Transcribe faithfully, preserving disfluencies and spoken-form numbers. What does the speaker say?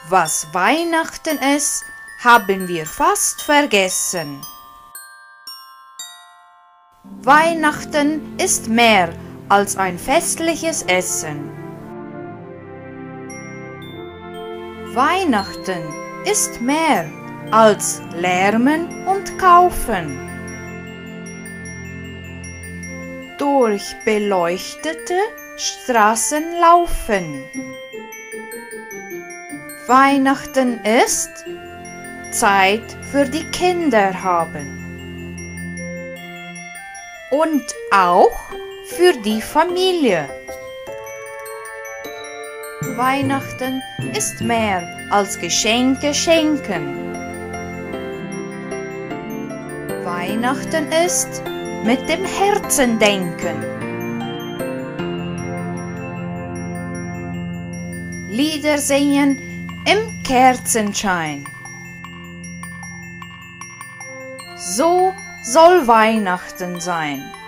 Was Weihnachten ist, haben wir fast vergessen. Weihnachten ist mehr als ein festliches Essen. Weihnachten ist mehr als Lärmen und Kaufen. Durch beleuchtete Straßen laufen. Weihnachten ist Zeit für die Kinder haben. Und auch für die Familie. Weihnachten ist mehr als Geschenke schenken. Weihnachten ist mit dem Herzen denken. Lieder singen im Kerzenschein. So soll Weihnachten sein.